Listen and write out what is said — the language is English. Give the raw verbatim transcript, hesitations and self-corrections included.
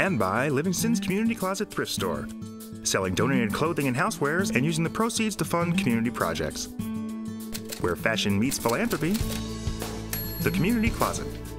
and by Livingston's Community Closet Thrift Store, selling donated clothing and housewares and using the proceeds to fund community projects. Where fashion meets philanthropy, the Community Closet.